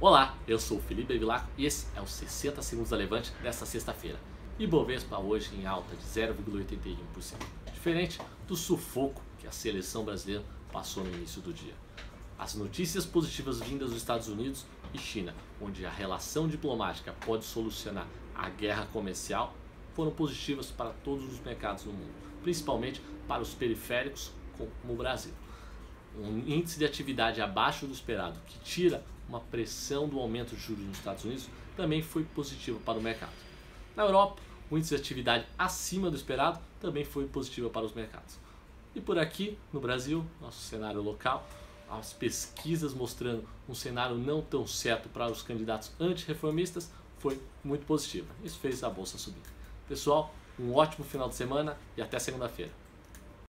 Olá, eu sou o Felipe Vilaco e esse é o 60 Segundos da Levante desta sexta-feira. Ibovespa hoje em alta de 0,81%, diferente do sufoco que a seleção brasileira passou no início do dia. As notícias positivas vindas dos Estados Unidos e China, onde a relação diplomática pode solucionar a guerra comercial, foram positivas para todos os mercados no mundo, principalmente para os periféricos como o Brasil. Um índice de atividade abaixo do esperado, que tira uma pressão do aumento de juros nos Estados Unidos, também foi positivo para o mercado. Na Europa, o índice de atividade acima do esperado também foi positivo para os mercados. E por aqui, no Brasil, nosso cenário local, as pesquisas mostrando um cenário não tão certo para os candidatos antirreformistas foi muito positiva. Isso fez a bolsa subir. Pessoal, um ótimo final de semana e até segunda-feira.